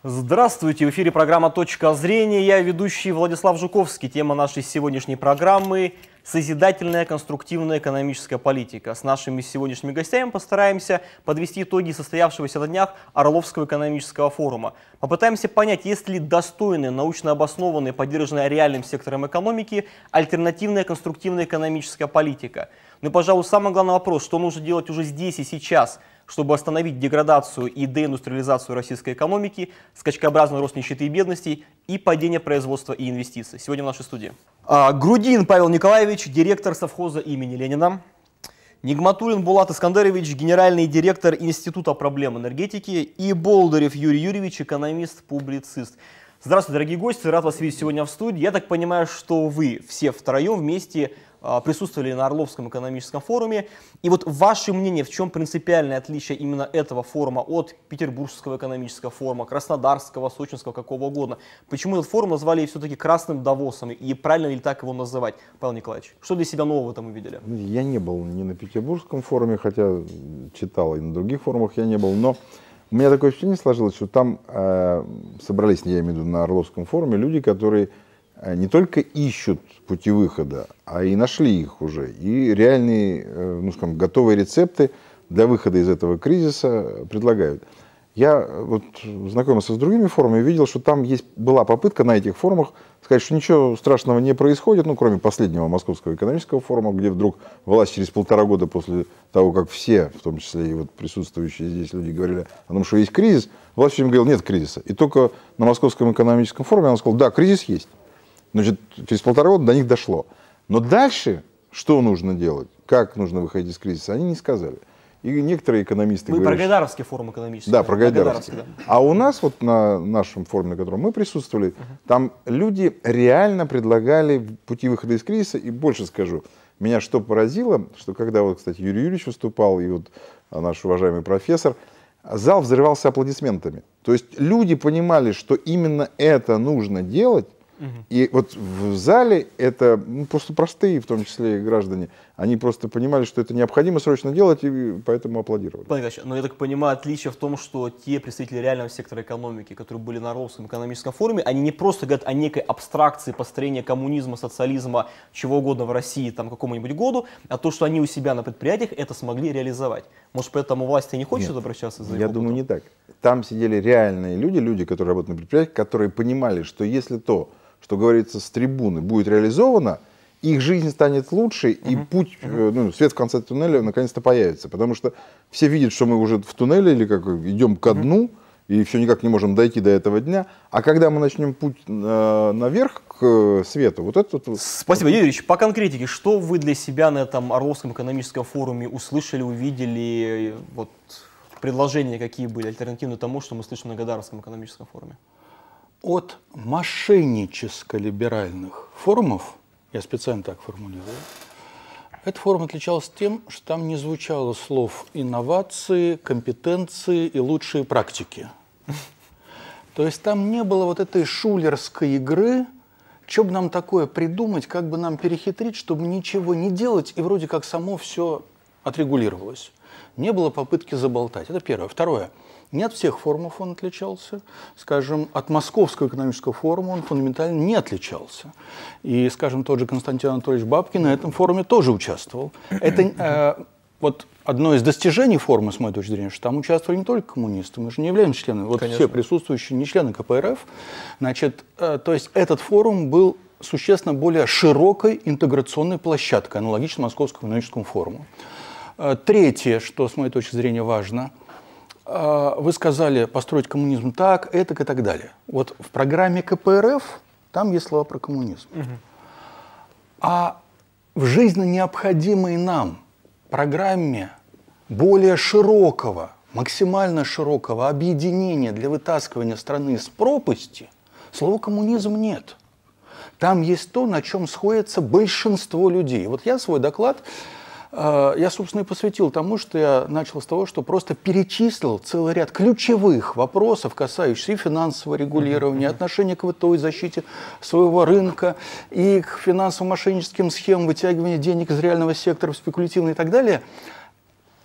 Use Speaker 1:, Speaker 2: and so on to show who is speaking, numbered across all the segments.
Speaker 1: Здравствуйте, в эфире программа «Точка зрения». Я ведущий Владислав Жуковский. Тема нашей сегодняшней программы – созидательная конструктивная экономическая политика. С нашими сегодняшними гостями постараемся подвести итоги состоявшегося на днях Орловского экономического форума. Попытаемся понять, есть ли достойная, научно обоснованная, поддержанная реальным сектором экономики альтернативная конструктивная экономическая политика. Ну и, пожалуй, самый главный вопрос, что нужно делать уже здесь и сейчас, чтобы остановить деградацию и деиндустриализацию российской экономики, скачкообразный рост нищеты и бедности и падение производства и инвестиций. Сегодня в нашей студии Грудин Павел Николаевич, директор совхоза имени Ленина. Нигматуллин Булат Искандерович, генеральный директор Института проблем энергетики. И Болдырев Юрий Юрьевич, экономист-публицист. Здравствуйте, дорогие гости, рад вас видеть сегодня в студии. Я так понимаю, что вы все втроем вместе присутствовали на Орловском экономическом форуме. И вот ваше мнение, в чем принципиальное отличие именно этого форума от Петербургского экономического форума, Краснодарского, Сочинского, какого угодно? Почему этот форум назвали все-таки красным Давосом? И правильно ли так его называть, Павел Николаевич? Что для себя нового там увидели?
Speaker 2: Я не был ни на Петербургском форуме, хотя читал и на других форумах я не был. Но у меня такое впечатление сложилось, что там собрались, я имею в виду, на Орловском форуме люди, которые не только ищут пути выхода, а и нашли их уже. И реальные, ну, скажем, готовые рецепты для выхода из этого кризиса предлагают. Я вот знакомился с другими форумами и видел, что там была попытка на этих форумах сказать, что ничего страшного не происходит, ну, кроме последнего Московского экономического форума, где вдруг власть через 1,5 года после того, как все, в том числе и вот присутствующие здесь люди, говорили о том, что есть кризис, власть всем говорила, нет кризиса. И только на Московском экономическом форуме она сказала, да, кризис есть. Значит, через 1,5 года до них дошло. Но дальше, что нужно делать, как нужно выходить из кризиса, они не сказали. И некоторые экономисты
Speaker 1: говорят...
Speaker 2: про
Speaker 1: Гайдаровский форум экономический.
Speaker 2: Да, про Гайдаровский. Да. А у нас, вот на нашем форуме, на котором мы присутствовали, там люди реально предлагали пути выхода из кризиса. И больше скажу, меня что поразило, что когда, вот, кстати, Юрий Юрьевич выступал, и вот наш уважаемый профессор, зал взрывался аплодисментами. То есть люди понимали, что именно это нужно делать. И вот в зале это просто простые, в том числе и граждане, они просто понимали, что это необходимо срочно делать, и поэтому аплодировали.
Speaker 1: Но я так понимаю, отличие в том, что те представители реального сектора экономики, которые были на Орловском экономическом форуме, они не просто говорят о некой абстракции построения коммунизма, социализма, чего угодно в России там какому-нибудь году, а то, что они у себя на предприятиях это смогли реализовать. Может, поэтому власть не хочет обращаться за
Speaker 2: Я думаю, не так. Там сидели реальные люди, которые работают на предприятиях, которые понимали, что если то, что говорится с трибуны, будет реализовано, их жизнь станет лучше, и путь, свет в конце туннеля наконец-то появится. Потому что все видят, что мы уже в туннеле или как идем ко дну, и все никак не можем дойти до этого дня. А когда мы начнем путь наверх к свету, вот это...
Speaker 1: Спасибо, Юрий Юрьевич. По конкретике, что вы для себя на этом Орловском экономическом форуме услышали, увидели, вот предложения какие были альтернативны тому, что мы слышим на Гайдаровском экономическом форуме?
Speaker 3: От мошенническо-либеральных форумов, я специально так формулирую, этот форум отличался тем, что там не звучало слов инновации, компетенции и лучшие практики. То есть там не было вот этой шулерской игры, что бы нам такое придумать, как бы нам перехитрить, чтобы ничего не делать, и вроде как само все отрегулировалось. Не было попытки заболтать. Это первое. Второе. Не от всех форумов он отличался. Скажем, от Московского экономического форума он фундаментально не отличался. И, скажем, тот же Константин Анатольевич Бабкин на этом форуме тоже участвовал. Это вот одно из достижений форума, с моей точки зрения, что там участвовали не только коммунисты, мы же не являемся членами. Вот все присутствующие не члены КПРФ. Значит, то есть этот форум был существенно более широкой интеграционной площадкой, аналогично Московскому экономическому форуму. Третье, что, с моей точки зрения, важно – вы сказали построить коммунизм так, этак и так далее. Вот в программе КПРФ там есть слова про коммунизм. А в жизненно необходимой нам программе более широкого, максимально широкого объединения для вытаскивания страны из пропасти слова коммунизм нет. Там есть то, на чем сходится большинство людей. Вот я свой доклад... Я, собственно, и посвятил тому, что я начал с того, что просто перечислил целый ряд ключевых вопросов, касающихся и финансового регулирования, отношения к ВТО и защите своего рынка, и к финансово-мошенническим схемам вытягивания денег из реального сектора в спекулятивные и так далее.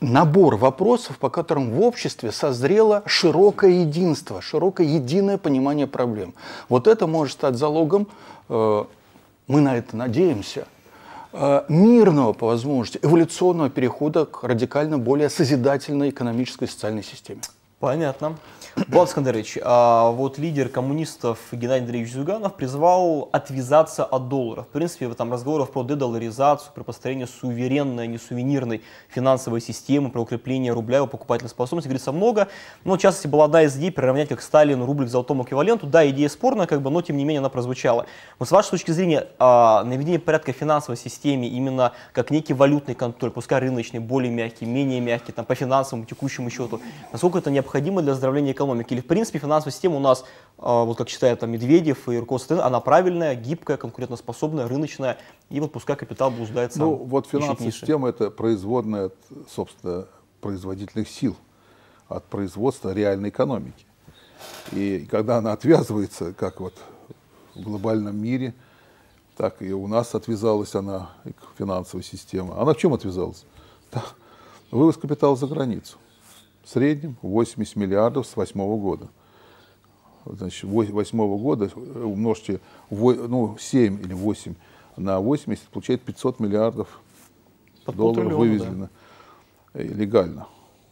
Speaker 3: набор вопросов, по которым в обществе созрело широкое единство, широкое единое понимание проблем. Вот это может стать залогом, мы на это надеемся, мирного, по возможности, эволюционного перехода к радикально более созидательной экономической и социальной системе.
Speaker 1: Понятно. Влад Искандерович, вот лидер коммунистов Геннадий Андреевич Зюганов призвал отвязаться от доллара. В принципе, там разговоров про дедолларизацию, про построение суверенной, не сувенирной финансовой системы, про укрепление рубля, его покупательной способности говорится много. Но, в частности, была одна из идей приравнять как Сталину рубль к золотому эквиваленту. Да, идея спорная, но тем не менее она прозвучала. Вот с вашей точки зрения, наведение порядка в финансовой системе именно как некий валютный контроль, пускай рыночный, более мягкий, менее мягкий, там, по финансовому, текущему счету, насколько это необходимо для оздоровления экономики? Или, в принципе, финансовая система у нас, вот как считает там Медведев и руководство, она правильная, гибкая, конкурентоспособная, рыночная, и вот пускай капитал блуждает сам.
Speaker 4: Ну, вот финансовая система – это производная от, собственно, производительных сил, от производства реальной экономики. И когда она отвязывается, как вот в глобальном мире, так и у нас отвязалась она, финансовая система. Она в чем отвязалась? Да. Вывоз капитала за границу. В среднем 80 миллиардов с 2008 года. Значит, 2008 года умножьте 7 или 8 на 80, получает 500 миллиардов долларов вывезено легально.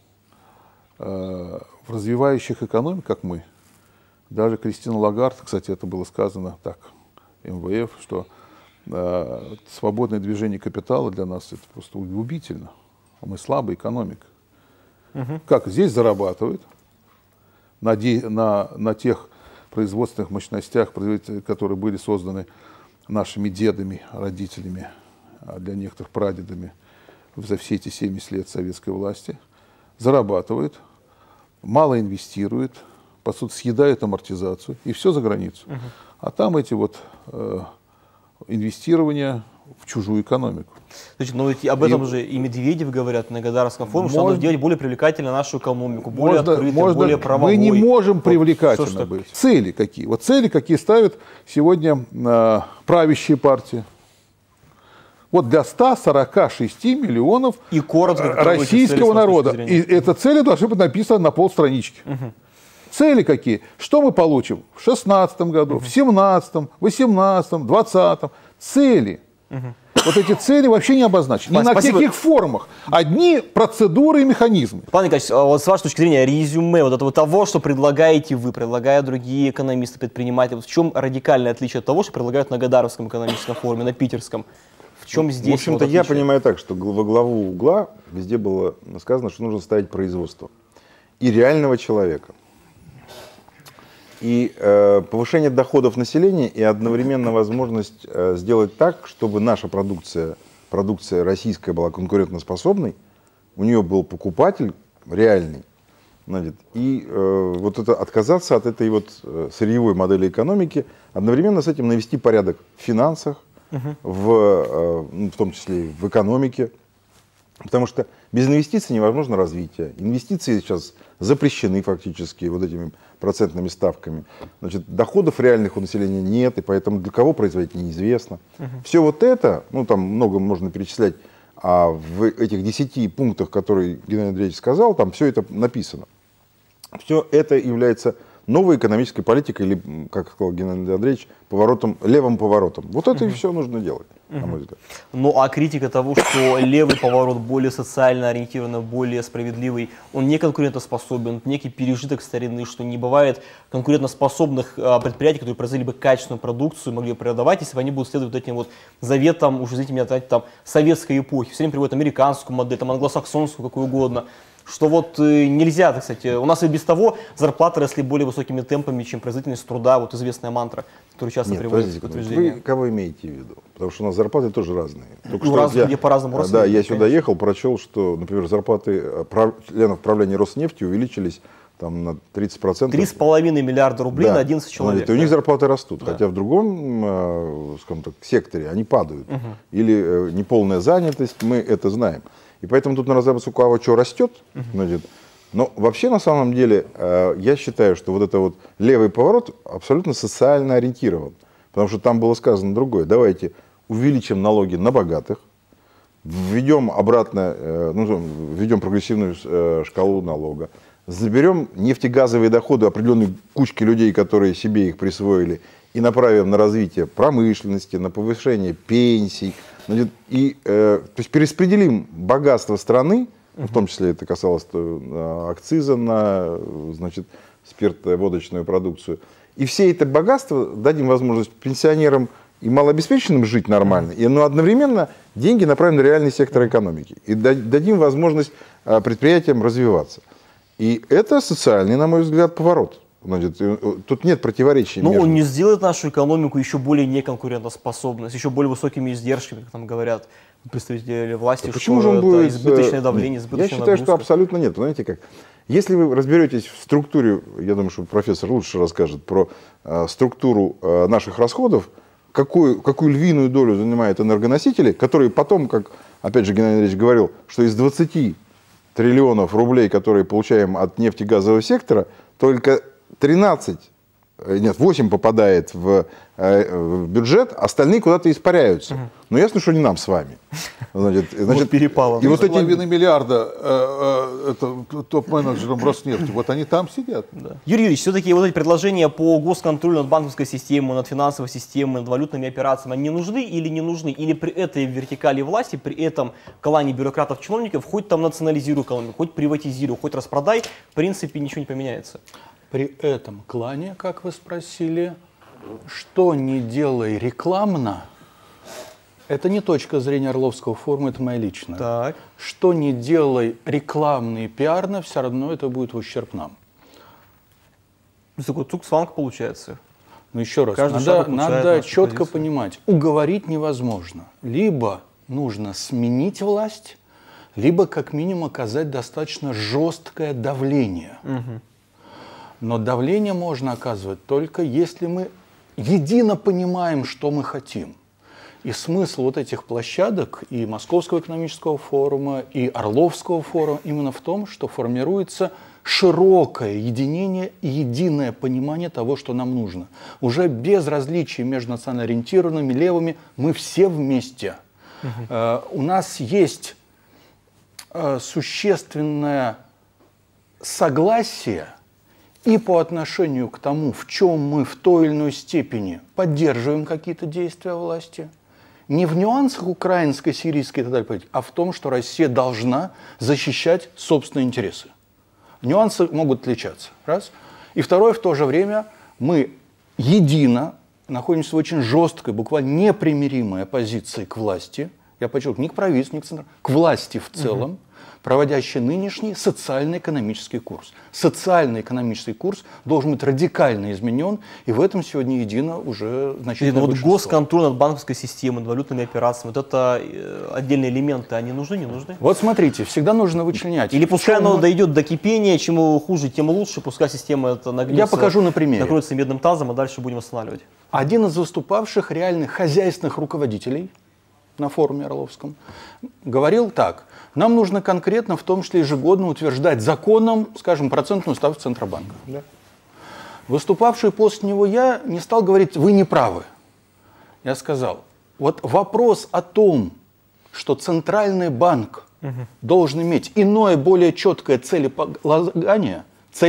Speaker 4: В развивающих экономиках, как мы, даже Кристина Лагард, кстати, это было сказано так, МВФ, что свободное движение капитала для нас это просто губительно. Мы слабая экономика. Как здесь зарабатывают на тех производственных мощностях, которые были созданы нашими дедами, родителями, а для некоторых прадедами за все эти 70 лет советской власти, зарабатывают, мало инвестируют, по сути съедают амортизацию, и все за границу. А там эти вот инвестирования в чужую экономику.
Speaker 1: Значит, но ведь об этом же и Медведев говорят на Гадаровском форуме, что надо сделать более привлекательной нашу экономику, более открытой, более правовой.
Speaker 4: Мы не можем привлекательно быть. Цели какие? Вот цели, какие ставят сегодня правящие партии. Вот для 146 миллионов
Speaker 1: и коротко,
Speaker 4: российского народа. И эти цели должны быть написаны на полстранички. Цели какие? Что мы получим в 2016 году, в 2017, 2018, 2020? Цели. Вот эти цели вообще не обозначены. Ни на каких формах. Одни процедуры и механизмы.
Speaker 1: Пан Николаевич, вот с вашей точки зрения, резюме вот этого того, что предлагаете вы, предлагают другие экономисты, предприниматели, вот в чем радикальное отличие от того, что предлагают на Гадаровском экономическом форуме, на Питерском? В чем здесь?
Speaker 2: В общем-то, я понимаю так, что во главу угла везде было сказано, что нужно ставить производство. И реального человека. И повышение доходов населения и одновременно возможность сделать так, чтобы наша продукция российская была конкурентоспособной, у нее был покупатель реальный, и вот это, отказаться от этой вот сырьевой модели экономики, одновременно с этим навести порядок в финансах, в том числе и в экономике, потому что без инвестиций невозможно развитие. Инвестиции сейчас запрещены фактически вот этими процентными ставками. Значит, доходов реальных у населения нет, и поэтому для кого производить неизвестно. Все вот это, там много можно перечислять, а в этих 10 пунктах, которые Геннадий Андреевич сказал, там все это написано. Все это является новой экономической политикой, или, как сказал Геннадий Андреевич, левым поворотом. Вот это и все нужно делать, на мой взгляд.
Speaker 1: Ну а критика того, что левый поворот более социально ориентированный, более справедливый, он не конкурентоспособен, некий пережиток старины, что не бывает конкурентоспособных предприятий, которые производили бы качественную продукцию, могли бы продавать, если бы они будут следовать этим вот заветам, уж извините меня, там, советской эпохи. Все время приводят американскую модель, там, англосаксонскую, какую угодно. Что вот нельзя, так сказать, у нас и без того зарплаты росли более высокими темпами, чем производительность труда, вот известная мантра, которую часто приводят в подтверждение.
Speaker 2: Вы кого имеете в виду? Потому что у нас зарплаты тоже разные.
Speaker 1: Где по-разному росли.
Speaker 2: Да, я сюда ехал, прочел, что, например, зарплаты членов правления Роснефти увеличились там, на 30%.
Speaker 1: 3,5 миллиарда рублей на 11 человек.
Speaker 2: И у них зарплаты растут, хотя в другом, скажем так, секторе они падают. Или неполная занятость, мы это знаем. И поэтому тут надо разобраться, у кого что растет. Но вообще, на самом деле, я считаю, что вот это вот левый поворот абсолютно социально ориентирован. Потому что там было сказано другое. Давайте увеличим налоги на богатых, введем обратно, введем прогрессивную шкалу налога, заберем нефтегазовые доходы определенной кучки людей, которые себе их присвоили, и направим на развитие промышленности, на повышение пенсий, и, то есть перераспределим богатство страны, в том числе это касалось акциза на, значит, спиртоводочную продукцию, и все это богатство дадим возможность пенсионерам и малообеспеченным жить нормально, но одновременно деньги направим на реальный сектор экономики и дадим возможность предприятиям развиваться. И это социальный, на мой взгляд, поворот. Значит, тут нет противоречий.
Speaker 1: Но он не сделает нашу экономику еще более неконкурентоспособной, с еще более высокими издержками, как нам говорят представители власти.
Speaker 2: Да почему же он будет
Speaker 1: избыточное давление, избыточная
Speaker 2: Я считаю,
Speaker 1: нагрузка?
Speaker 2: что абсолютно нет. Знаете как? Если вы разберетесь в структуре, я думаю, что профессор лучше расскажет про структуру наших расходов, какую львиную долю занимают энергоносители, которые потом, как опять же Геннадий Андреевич говорил, что из 20 триллионов рублей, которые получаем от нефтегазового сектора, только 8 попадает в бюджет, остальные куда-то испаряются. Но ясно, что не нам с вами. Значит,
Speaker 1: перепало.
Speaker 4: И вот эти 2,5 миллиарда топ-менеджерам Роснефти, вот они там сидят.
Speaker 1: Да. Юрий Юрьевич, все-таки вот эти предложения по госконтролю над банковской системой, над финансовой системой, над валютными операциями, они нужны или не нужны? Или при этой вертикали власти, при этом коллании бюрократов-чиновников, хоть там национализируй экономику, хоть приватизируй, хоть распродай, в принципе ничего не поменяется?
Speaker 3: При этом клане, как вы спросили, что не делай рекламно, это не точка зрения Орловского форума, это моя личная.
Speaker 1: Так.
Speaker 3: Что не делай рекламно и пиарно, все равно это будет в ущерб нам.
Speaker 1: То есть такой цукцванг получается.
Speaker 3: Но еще раз, надо четко понимать, уговорить невозможно. Либо нужно сменить власть, либо как минимум оказать достаточно жесткое давление. Но давление можно оказывать только если мы едино понимаем, что мы хотим. И смысл вот этих площадок и Московского экономического форума, и Орловского форума именно в том, что формируется широкое единение и единое понимание того, что нам нужно. Уже без различий между национально ориентированными, левыми, мы все вместе. У нас есть существенное согласие и по отношению к тому, в чем мы в той или иной степени поддерживаем какие-то действия власти, не в нюансах украинской, сирийской и так далее, а в том, что Россия должна защищать собственные интересы. Нюансы могут отличаться. Раз. И второе, в то же время мы едино находимся в очень жесткой, буквально непримиримой оппозиции к власти, я подчеркну, не к правительству, не к центру, к власти в целом, проводящий нынешний социально-экономический курс. Социально-экономический курс должен быть радикально изменен, и в этом сегодня едино уже значительное большинство.
Speaker 1: Госконтроль над банковской системой, над валютными операциями, вот это отдельные элементы, они нужны, не нужны?
Speaker 3: Вот смотрите, всегда нужно вычленять.
Speaker 1: Или пускай оно дойдет до кипения, чем хуже, тем лучше, пускай система это нагнется,
Speaker 3: я покажу на примере.
Speaker 1: Накроется медным тазом, а дальше будем восстанавливать.
Speaker 3: Один из выступавших реальных хозяйственных руководителей на форуме Орловском говорил так: нам нужно конкретно, в том числе ежегодно, утверждать законом, скажем, процентную ставку Центробанка. Да. Выступавший после него я не стал говорить, вы не правы. Я сказал, вот вопрос о том, что Центральный банк должен иметь иное, более четкое целеполагание,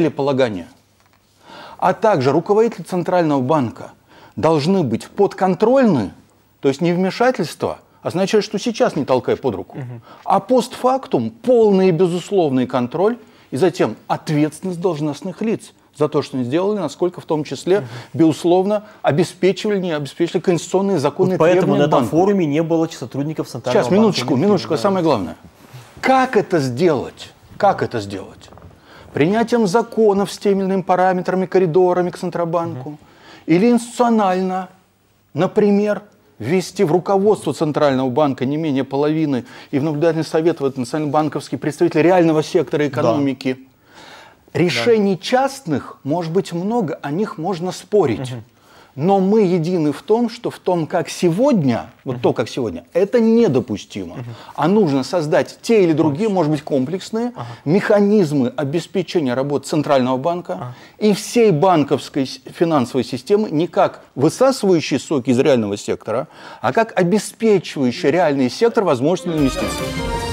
Speaker 3: а также руководители Центрального банка должны быть подконтрольны, то есть не вмешательство, означает, что сейчас не толкай под руку, а постфактум полный и безусловный контроль, и затем ответственность должностных лиц за то, что они сделали, насколько в том числе, безусловно, обеспечивали, не обеспечивали конституционные законные требования.
Speaker 1: Поэтому на этом форуме не было сотрудников Центрального банка.
Speaker 3: Сейчас, минуточку, самое главное. Как это сделать? Как это сделать? Принятием законов с теми или иными параметрами, коридорами к Центробанку? Или институционально, например, ввести в руководство Центрального банка не менее половины и в наблюдательный совет, в этот национально-банковский представитель реального сектора экономики. Да. Решений частных может быть много, о них можно спорить. Но мы едины в том, как сегодня, вот то, как сегодня, это недопустимо. А нужно создать те или другие, может быть, комплексные механизмы обеспечения работы Центрального банка и всей банковской финансовой системы не как высасывающие соки из реального сектора, а как обеспечивающий реальный сектор возможностями инвестиций.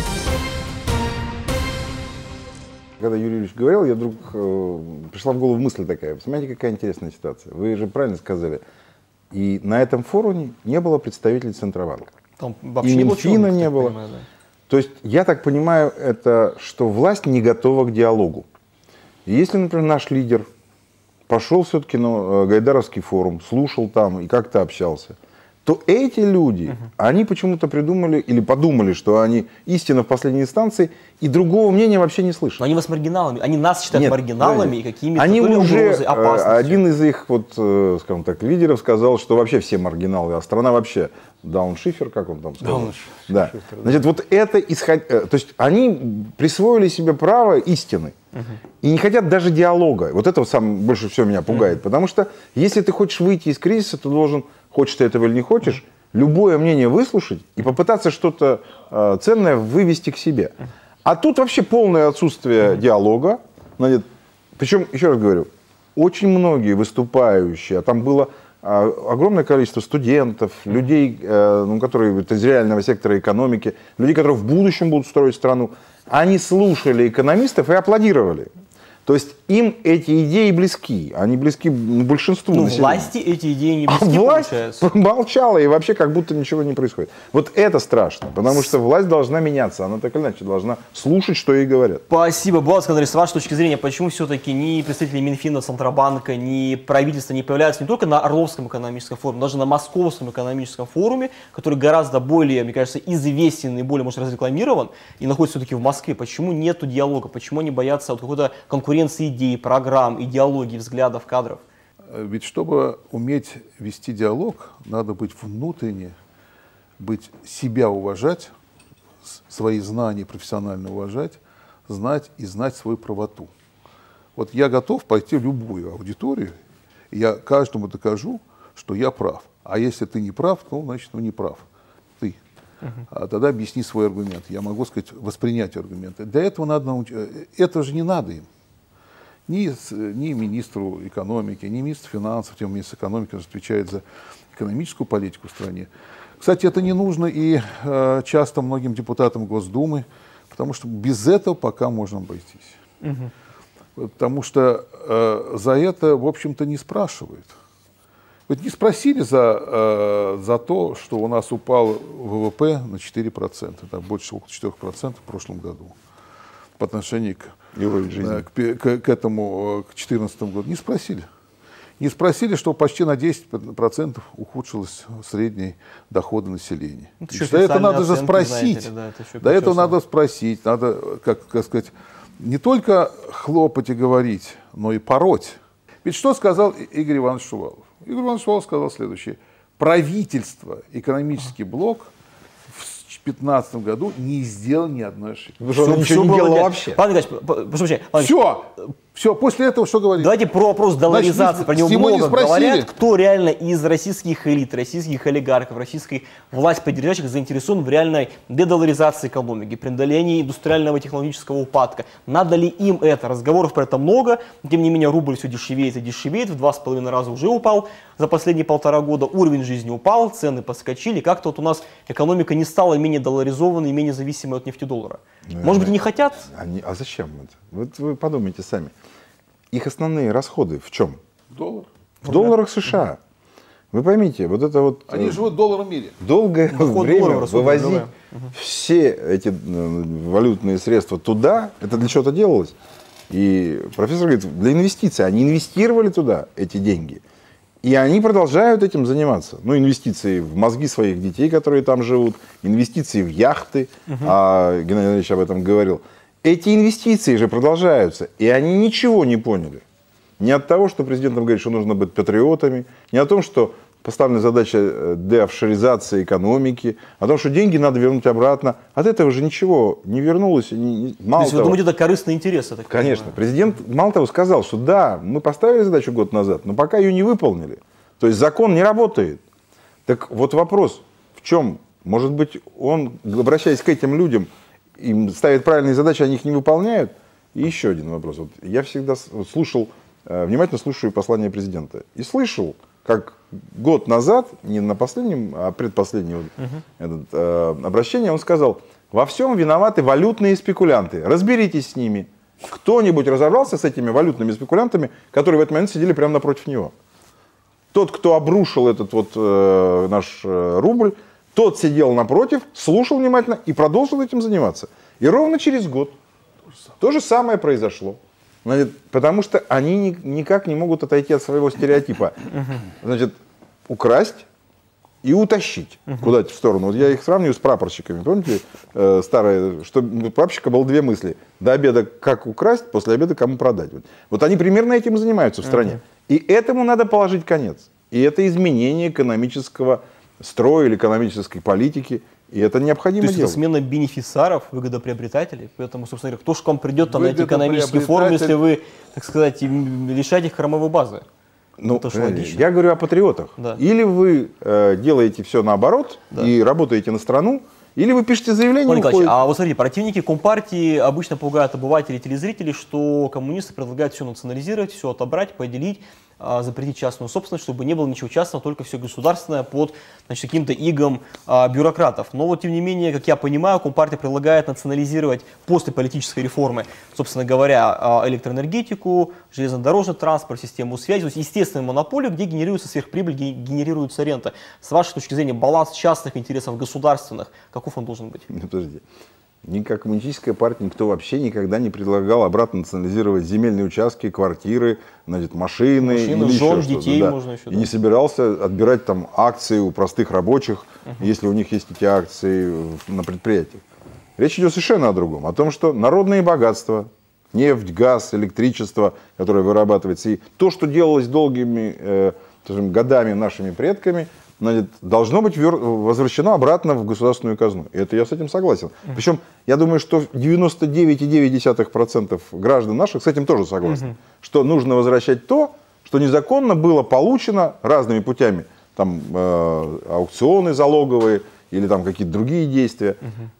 Speaker 2: Когда Юрий Юрьевич говорил, я вдруг пришла в голову мысль такая. Смотрите, какая интересная ситуация. Вы же правильно сказали. И на этом форуме не было представителей Центробанка.
Speaker 1: Там вообще
Speaker 2: и
Speaker 1: не
Speaker 2: Минфина не было.
Speaker 1: Понимаю, да.
Speaker 2: То есть, я так понимаю, это что власть не готова к диалогу. И если, например, наш лидер пошел все-таки на Гайдаровский форум, слушал там и как-то общался, то эти люди, они почему-то придумали или подумали, что они истина в последней инстанции, и другого мнения вообще не слышат.
Speaker 1: Но они вас маргиналами, они нас считают
Speaker 2: Нет,
Speaker 1: маргиналами и какими-то
Speaker 2: они уже,
Speaker 1: опасностью.
Speaker 2: один из их, вот, скажем так, лидеров сказал, что вообще все маргиналы, а страна вообще дауншифер, как он там сказал. Да. Значит, вот это то есть они присвоили себе право истины. И не хотят даже диалога. Вот это больше всего меня пугает. Потому что если ты хочешь выйти из кризиса, ты должен, хочешь ты этого или не хочешь, любое мнение выслушать и попытаться что-то ценное вывести к себе. А тут вообще полное отсутствие диалога. Причем, еще раз говорю, очень многие выступающие, а там было огромное количество студентов, людей, которые из реального сектора экономики, людей, которые в будущем будут строить страну, они слушали экономистов и аплодировали. То есть им эти идеи близки, они близки большинству населения.
Speaker 1: Власти эти идеи не близки,
Speaker 2: власть
Speaker 1: получается.
Speaker 2: молчала, и вообще как будто ничего не происходит. Вот это страшно, потому что власть должна меняться, она так или иначе должна слушать, что ей говорят.
Speaker 1: Спасибо, Булат Скандаревич. С вашей точки зрения, почему все-таки ни представители Минфина, Центробанка, ни правительства не появляются не только на Орловском экономическом форуме, но даже на Московском экономическом форуме, который гораздо более, мне кажется, известен и более, может, разрекламирован, и находится все-таки в Москве? Почему нету диалога? Почему они боятся вот какой-то конкуренции идей, программ, идеологий, взглядов, кадров?
Speaker 4: Ведь чтобы уметь вести диалог, надо быть внутренне, себя уважать, свои знания профессионально уважать, знать свою правоту. Вот я готов пойти в любую аудиторию, и я каждому докажу, что я прав. А если ты не прав, то значит не прав. Ты. А тогда объясни свой аргумент. Я могу сказать, воспринять аргументы. Для этого надо научиться. Это же не надо им. Ни министру экономики, ни министру финансов, тем министр экономики отвечает за экономическую политику в стране. Кстати, это не нужно и часто многим депутатам Госдумы, потому что без этого пока можно обойтись. Потому что за это, в общем-то, не спрашивают. Вот не спросили за то, что у нас упал ВВП на 4%, да, больше около 4% в прошлом году по отношению к 2014 году. Не спросили. Не спросили, что почти на 10% ухудшилось средние доходы населения. До этого надо же спросить. Знаете, да, до этого надо спросить. Надо, как сказать, не только хлопать и говорить, но и пороть. Ведь что сказал Игорь Иванович Шувалов? Игорь Иванович Шувалов сказал следующее. Правительство, экономический блок в 2015 году не сделал ни одной ошибки.
Speaker 2: Ничего не делал вообще.
Speaker 1: Павел Николаевич, прошу прощения.
Speaker 4: Все, после этого что говорить?
Speaker 1: Давайте про вопрос долларизации, про него много говорят. Кто реально из российских элит, российских олигархов, российской власти поддержащих заинтересован в реальной дедолларизации экономики, преодолении индустриального и технологического упадка? Надо ли им это? Разговоров про это много, тем не менее рубль все дешевеет и дешевеет, в 2,5 раза уже упал за последние 1,5 года, уровень жизни упал, цены подскочили, как-то вот у нас экономика не стала менее долларизованной, менее зависимой от нефтедоллара. Может быть, и не хотят?
Speaker 2: А зачем это? Вот вы подумайте сами. Их основные расходы в чем?
Speaker 4: Доллар.
Speaker 2: В долларах США. Вы поймите, вот это вот...
Speaker 4: Они живут в долларовом мире.
Speaker 2: Долгое время вывозить все эти валютные средства туда, это для чего-то делалось. И профессор говорит, для инвестиций. Они инвестировали туда эти деньги. И они продолжают этим заниматься. Ну, инвестиции в мозги своих детей, которые там живут, инвестиции в яхты, а Геннадий Андреевич об этом говорил. Эти инвестиции же продолжаются, и они ничего не поняли. Не от того, что президент нам говорит, что нужно быть патриотами, не о том, что поставлена задача деофшоризации экономики, о том, что деньги надо вернуть обратно. От этого же ничего не вернулось.
Speaker 1: Мало То есть вы думаете, это корыстный интерес? Я так
Speaker 2: Конечно.
Speaker 1: понимаю.
Speaker 2: Президент, мало того, сказал, что да, мы поставили задачу год назад, но пока ее не выполнили. То есть закон не работает. Так вот вопрос в чем? Может быть, он, обращаясь к этим людям, им ставит правильные задачи, они их не выполняют? И еще один вопрос. Вот я всегда слушал, внимательно слушаю послание президента. И слышал, как год назад, не на последнем, а предпоследнем обращении, он сказал: во всем виноваты валютные спекулянты. Разберитесь с ними. Кто-нибудь разобрался с этими валютными спекулянтами, которые в этот момент сидели прямо напротив него? Тот, кто обрушил этот вот наш рубль, тот сидел напротив, слушал внимательно и продолжил этим заниматься. И ровно через год то же самое произошло. Значит, потому что они никак не могут отойти от своего стереотипа. Значит, украсть и утащить куда-то в сторону. Вот я их сравниваю с прапорщиками. Помните, старое, что у прапорщика было две мысли. До обеда как украсть, после обеда кому продать. Вот они примерно этим и занимаются в стране. И этому надо положить конец. И это изменение экономического строя или экономической политики. И это необходимо делать.
Speaker 1: То есть это смена бенефициаров, выгодоприобретателей. Поэтому, собственно говоря, кто же к вам придет на эти экономические форумы, если вы, так сказать, лишаете их хромовой базы?
Speaker 2: Ну, я говорю о патриотах. Да. Или вы делаете все наоборот и работаете на страну, или вы пишете заявление.
Speaker 1: Николаевич, а вот смотрите, противники Компартии обычно пугают обывателей и телезрителей, что коммунисты предлагают все национализировать, все отобрать, поделить, запретить частную собственность, чтобы не было ничего частного, только все государственное под, значит, каким-то игом бюрократов. Но вот, тем не менее, как я понимаю, Компартия предлагает национализировать после политической реформы, собственно говоря, электроэнергетику, железнодорожный транспорт, систему связи, то есть естественную монополию, где генерируется сверхприбыль, генерируется рента. С вашей точки зрения, баланс частных интересов государственных, каков он должен быть?
Speaker 2: Подожди. Ни как коммунистическая партия, никто вообще никогда не предлагал обратно национализировать земельные участки, квартиры, значит, машины
Speaker 1: жен, детей, да. Можно еще,
Speaker 2: и не собирался отбирать там акции у простых рабочих, если у них есть эти акции на предприятиях. Речь идет совершенно о другом. О том, что народные богатства, нефть, газ, электричество, которое вырабатывается, и то, что делалось долгими годами нашими предками, должно быть возвращено обратно в государственную казну. И это я с этим согласен. Причем я думаю, что 99,9% граждан наших с этим тоже согласны. Что нужно возвращать то, что незаконно было получено разными путями. Там аукционы залоговые или там какие-то другие действия.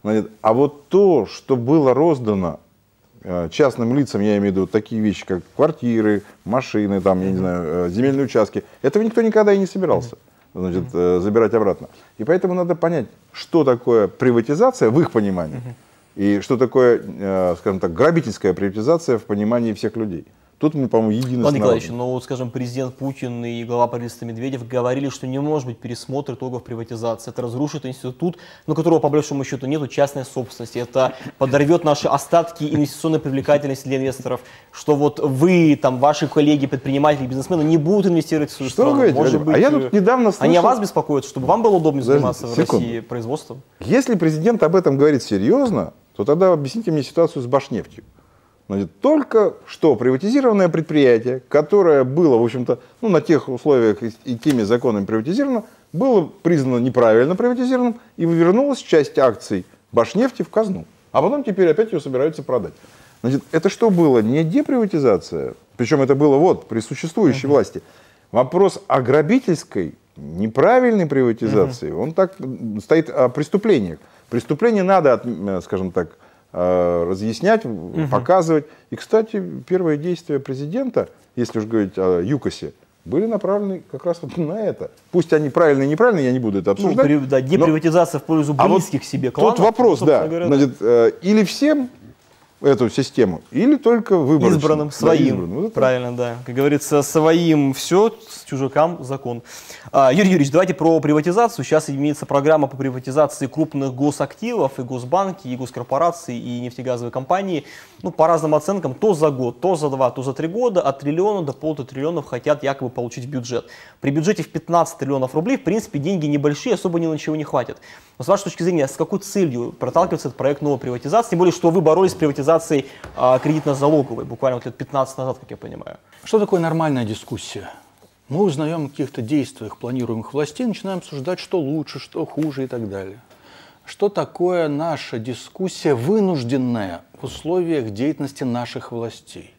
Speaker 2: А вот то, что было роздано частным лицам, я имею в виду такие вещи, как квартиры, машины, там, я не знаю, земельные участки, этого никто никогда и не собирался. Значит, забирать обратно. И поэтому надо понять, что такое приватизация в их понимании, и что такое, скажем так, грабительская приватизация в понимании всех людей. Тут мы, по-моему, едины.
Speaker 1: Иван Николаевич, но вот, скажем, президент Путин и глава правительства Медведев говорили, что не может быть пересмотр итогов приватизации. Это разрушит институт, но которого, по большому счету, нету частной собственности. Это подорвет наши остатки инвестиционной привлекательности для инвесторов. Что вот вы, там, ваши коллеги, предприниматели, бизнесмены не будут инвестировать в свою страну.
Speaker 2: Что вы говорите? А я тут недавно слышал...
Speaker 1: Они о вас беспокоятся, чтобы вам было удобнее заниматься в России производством?
Speaker 2: Если президент об этом говорит серьезно, то тогда объясните мне ситуацию с Башнефтью. Значит, только что приватизированное предприятие, которое было, в общем-то, ну, на тех условиях и теми законами приватизировано, было признано неправильно приватизированным и вернулась часть акций Башнефти в казну. А потом теперь опять ее собираются продать. Значит, это что было? Не деприватизация, причем это было вот при существующей власти. Вопрос о грабительской, неправильной приватизации, он так стоит о преступлениях. Преступления надо, скажем так, разъяснять, показывать. И, кстати, первые действия президента, если уж говорить о ЮКОСе, были направлены как раз вот на это. Пусть они правильные и неправильные, я не буду это обсуждать.
Speaker 1: Ну, да, деприватизация в пользу близких себе кланов.
Speaker 2: Тут вопрос, да. Говоря, значит, или всем эту систему, или только выборочным.
Speaker 1: Избранным, своим. Да, правильно, да. Как говорится, своим все, с чужакам закон. Юрий Юрьевич, давайте про приватизацию. Сейчас имеется программа по приватизации крупных госактивов, и госбанки, и госкорпорации, и нефтегазовые компании. Ну, по разным оценкам, то за год, то за 2, то за 3 года от триллиона до 1,5 триллиона хотят якобы получить в бюджет. При бюджете в 15 триллионов рублей, в принципе, деньги небольшие, особо ни на чего не хватит. Но с вашей точки зрения, с какой целью проталкивается этот проект новой приватизации? Тем более, что вы боролись с приватизацией кредитно-залоговой, буквально лет 15 назад, как я понимаю.
Speaker 3: Что такое нормальная дискуссия? Мы узнаем о каких-то действиях планируемых властей, начинаем обсуждать, что лучше, что хуже и так далее. Что такое наша дискуссия, вынужденная в условиях деятельности наших властей?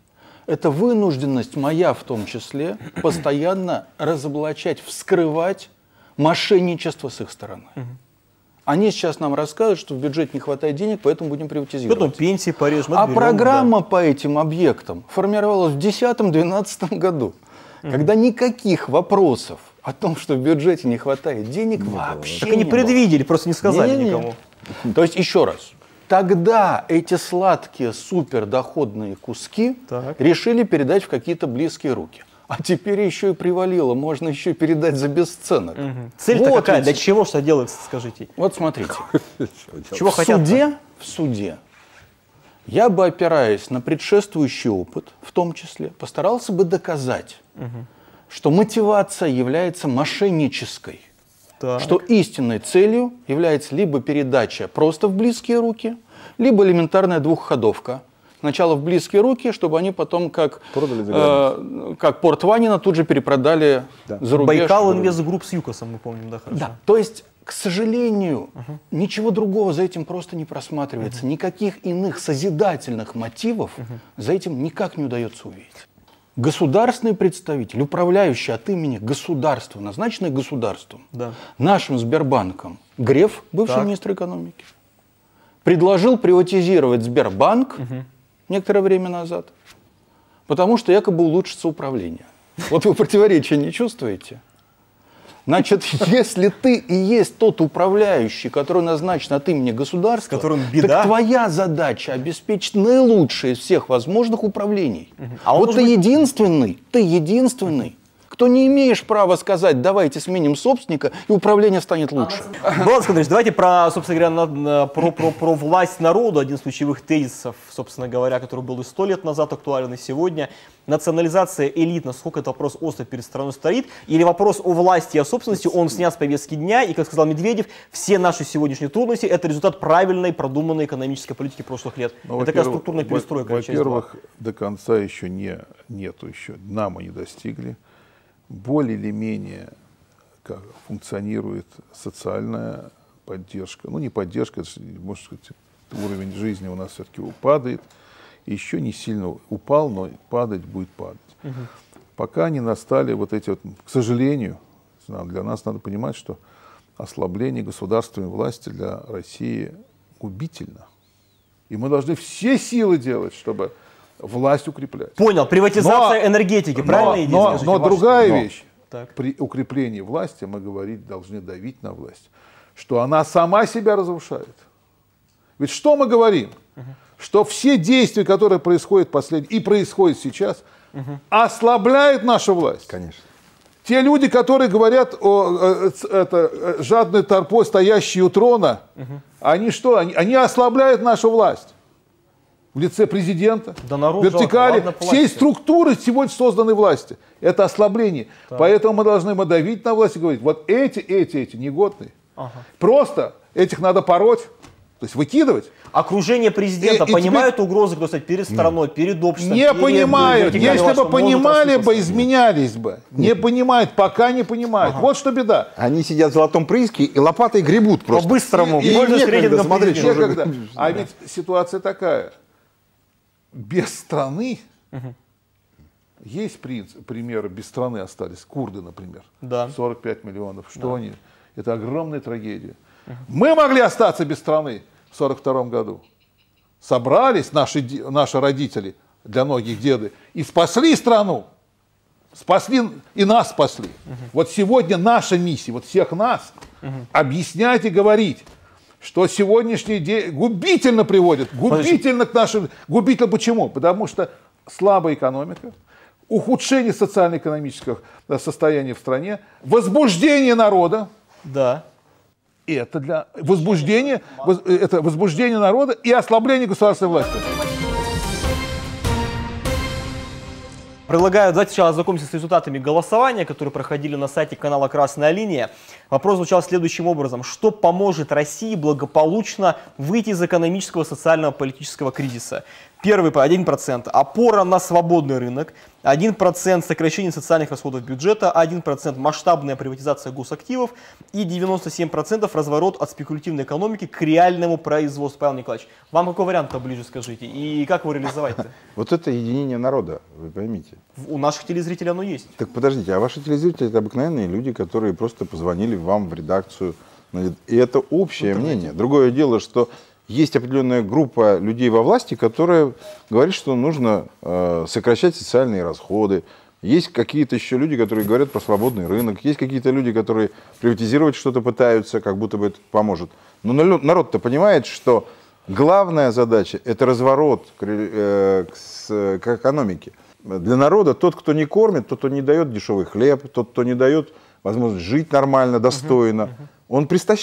Speaker 3: Это вынужденность моя в том числе постоянно разоблачать, вскрывать мошенничество с их стороны. Они сейчас нам рассказывают, что в бюджете не хватает денег, поэтому будем приватизировать.
Speaker 1: Потом пенсии порежем.
Speaker 3: А программа по этим объектам формировалась в 2010-2012 году, когда никаких вопросов о том, что в бюджете не хватает денег, вообще
Speaker 1: Так они
Speaker 3: не
Speaker 1: предвидели, просто не сказали
Speaker 3: Не-не-не.
Speaker 1: никому.
Speaker 3: То есть, еще раз, тогда эти сладкие супердоходные куски
Speaker 1: Так.
Speaker 3: решили передать в какие-то близкие руки. А теперь еще и привалило, можно еще передать за бесценок.
Speaker 1: Цель-то
Speaker 3: Вот
Speaker 1: какая?
Speaker 3: ведь.
Speaker 1: Для чего что делается, скажите?
Speaker 3: Вот смотрите,
Speaker 1: Чего хотят?
Speaker 3: в суде я бы, опираясь на предшествующий опыт, в том числе, постарался бы доказать, что мотивация является мошеннической.
Speaker 1: Так.
Speaker 3: Что истинной целью является либо передача просто в близкие руки, либо элементарная двухходовка. Сначала в близкие руки, чтобы они потом, как Порт Ванина, тут же перепродали за рубеж.
Speaker 1: Байкал Инвестгрупп с ЮКОСом, мы помним, да, хорошо.
Speaker 3: Да. То есть, к сожалению, ничего другого за этим просто не просматривается. Никаких иных созидательных мотивов за этим никак не удается увидеть. Государственный представитель, управляющий от имени государства, назначенный государством,
Speaker 1: Да.
Speaker 3: нашим Сбербанком, Греф, бывший
Speaker 1: Так.
Speaker 3: министр экономики, предложил приватизировать Сбербанк некоторое время назад, потому что якобы улучшится управление. Вот вы противоречия не чувствуете? Значит, если ты и есть тот управляющий, который назначен от имени государства,
Speaker 1: С которым беда.
Speaker 3: так твоя задача обеспечить наилучшее из всех возможных управлений.
Speaker 1: А он
Speaker 3: вот
Speaker 1: может
Speaker 3: ты единственный, кто не имеешь права сказать, давайте сменим собственника, и управление станет лучше.
Speaker 1: Булат Искандерович, давайте про, собственно говоря, про власть народу. Один из ключевых тезисов, собственно говоря, который был и 100 лет назад актуален, и сегодня. Национализация элит, насколько этот вопрос остро перед страной стоит, или вопрос о власти и о собственности, он снят с повестки дня, и, как сказал Медведев, все наши сегодняшние трудности – это результат правильной, продуманной экономической политики прошлых лет.
Speaker 2: Ну,
Speaker 1: это такая структурная перестройка.
Speaker 2: Во-первых, до конца еще нету, еще дна мы не достигли. Более или менее как функционирует социальная поддержка. Ну, не поддержка, может сказать, уровень жизни у нас все-таки падает. Еще не сильно упал, но падать будет падать. Пока не настали вот эти вот, к сожалению, для нас надо понимать, что ослабление государственной власти для России губительно. И мы должны все силы делать, чтобы власть укреплять.
Speaker 1: Понял, приватизация энергетики, правильно идея? Скажите,
Speaker 2: но
Speaker 1: ваша?
Speaker 2: другая вещь.
Speaker 1: Так.
Speaker 2: При укреплении власти мы должны давить на власть, что она сама себя разрушает. Ведь что мы говорим? Что все действия, которые происходят и происходят сейчас, ослабляют нашу власть.
Speaker 5: Конечно.
Speaker 2: Те люди, которые говорят о жадной торпой, стоящей у трона, они что? Они ослабляют нашу власть. В лице президента,
Speaker 1: да народ
Speaker 2: вертикали,
Speaker 1: жалко, ладно,
Speaker 2: всей
Speaker 1: платите.
Speaker 2: структуры сегодня созданной власти. Это ослабление. Так. Поэтому мы должны давить на власть и говорить, вот эти негодные. Просто этих надо пороть, то есть выкидывать.
Speaker 1: Окружение президента понимают угрозы, кто сказать, перед страной, перед обществом?
Speaker 2: Не понимают. Если бы понимали бы,
Speaker 1: рассыпаться.
Speaker 2: Изменялись бы. Не понимают, пока не понимают. Вот что беда.
Speaker 5: Они сидят в золотом прииске и лопатой гребут просто.
Speaker 1: По-быстрому.
Speaker 5: И
Speaker 1: Можно с
Speaker 5: некогда
Speaker 1: рейтингом
Speaker 5: смотреть, что
Speaker 1: президента.
Speaker 5: уже...
Speaker 2: Некогда. А ведь ситуация такая. Без страны есть примеры, без страны остались. Курды, например.
Speaker 1: Да.
Speaker 2: 45 миллионов. Что они? Это огромная трагедия. Мы могли остаться без страны в 1942 году. Собрались наши родители, для многих деды, и спасли страну. Спасли и нас спасли. Вот сегодня наша миссия, вот всех нас, объяснять и говорить, что сегодняшний день губительно приводит, губительно к нашим... Губительно почему? Потому что слабая экономика, ухудшение социально-экономического состояния в стране, возбуждение народа.
Speaker 1: Да.
Speaker 2: Это для возбуждения, это возбуждение народа и ослабление государственной власти.
Speaker 1: Предлагаю, давайте сначала ознакомимся с результатами голосования, которые проходили на сайте канала «Красная линия». Вопрос звучал следующим образом. Что поможет России благополучно выйти из экономического, социального, политического кризиса? Первый 1% опора на свободный рынок, 1% сокращение социальных расходов бюджета, 1% масштабная приватизация госактивов и 97% разворот от спекулятивной экономики к реальному производству. Павел Николаевич, вам какой вариант-то ближе, скажите? И как его реализовать-то?
Speaker 2: Вот это единение народа, вы поймите.
Speaker 1: У наших телезрителей оно есть.
Speaker 2: Так подождите, а ваши телезрители — это обыкновенные люди, которые просто позвонили вам в редакцию. И это общее мнение. Другое дело, что есть определенная группа людей во власти, которая говорит, что нужно сокращать социальные расходы. Есть какие-то еще люди, которые говорят про свободный рынок. Есть какие-то люди, которые приватизировать что-то пытаются, как будто бы это поможет. Но народ-то понимает, что главная задача — это разворот к экономике. Для народа тот, кто не кормит, тот, кто не дает дешевый хлеб, тот, кто не дает возможность жить нормально, достойно, он